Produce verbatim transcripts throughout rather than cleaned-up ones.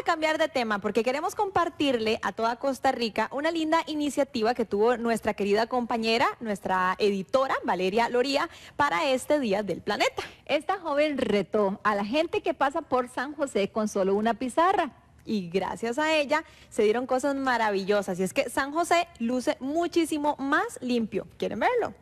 a cambiar de tema porque queremos compartirle a toda Costa Rica una linda iniciativa que tuvo nuestra querida compañera, nuestra editora Valeria Loría, para este Día del Planeta. Esta joven retó a la gente que pasa por San José con solo una pizarra. Y gracias a ella se dieron cosas maravillosas. Y es que San José luce muchísimo más limpio. ¿Quieren verlo?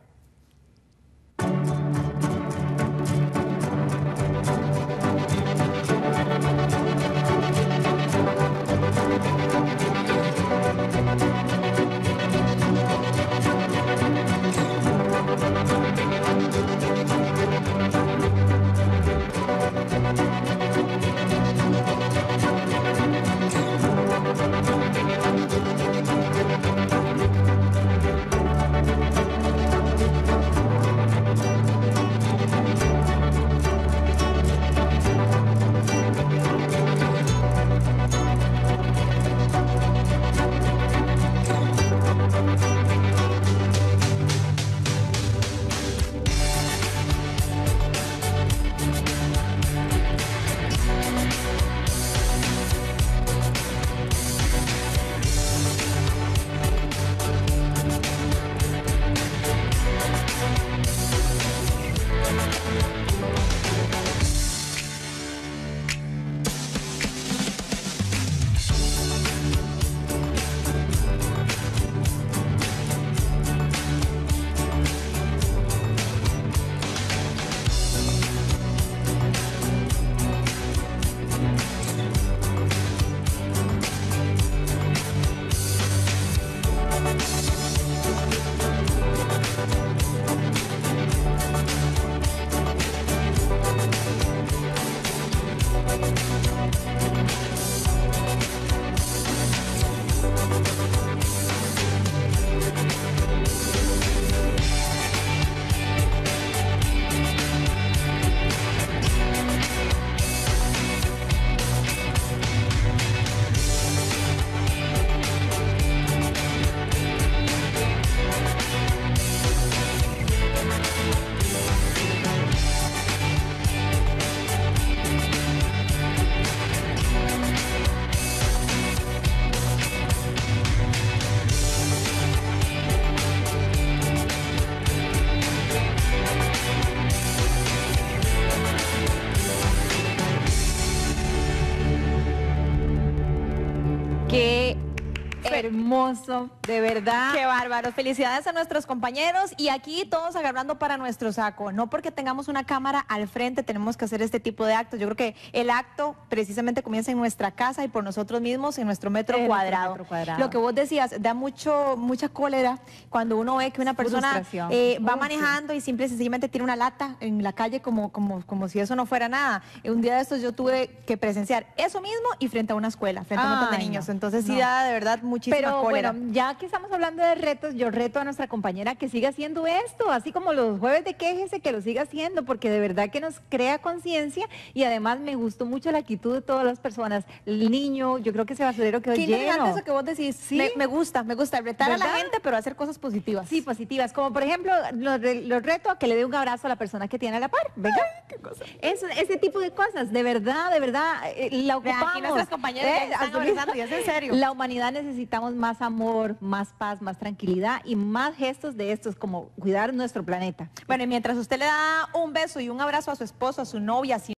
Qué hermoso, de verdad. Qué bárbaro. Felicidades a nuestros compañeros y aquí todos agarrando para nuestro saco. No porque tengamos una cámara al frente tenemos que hacer este tipo de actos. Yo creo que el acto precisamente comienza en nuestra casa y por nosotros mismos en nuestro metro, En cuadrado. nuestro metro cuadrado. Lo que vos decías, da mucho mucha cólera cuando uno ve que una persona Frustración. eh, va Oh, manejando y simple y sencillamente tiene una lata en la calle como, como, como si eso no fuera nada. Y un día de estos yo tuve que presenciar eso mismo y frente a una escuela, frente a un montón de Ay, niños. no, Entonces sí no. da de verdad muchísima Pero cólera. bueno, ya que estamos hablando de retos, yo reto a nuestra compañera que siga haciendo esto, así como los jueves de Quéjese, que lo siga haciendo, porque de verdad que nos crea conciencia y además me gustó mucho la actitud de todas las personas. El niño, yo creo que ese basurero quedó Qué interesante lleno. eso que vos decís. Sí. Me, me gusta, me gusta retar a la ¿Verdad? gente, pero hacer cosas positivas. Sí, positivas, como por ejemplo, los, re- los reto a que le dé un abrazo a la persona que tiene a la par, ¿verdad? qué cosa. Eso, ese tipo de cosas, de verdad, de verdad, eh, la Vean, ocupamos. aquí nuestras compañeras ya ¿eh? están Absolutamente. abrazando, y es en serio. La humanidad necesitamos más amor, más paz, más tranquilidad y más gestos de estos, como cuidar nuestro planeta. Bueno, y mientras usted le da un beso y un abrazo a su esposo, a su novia, si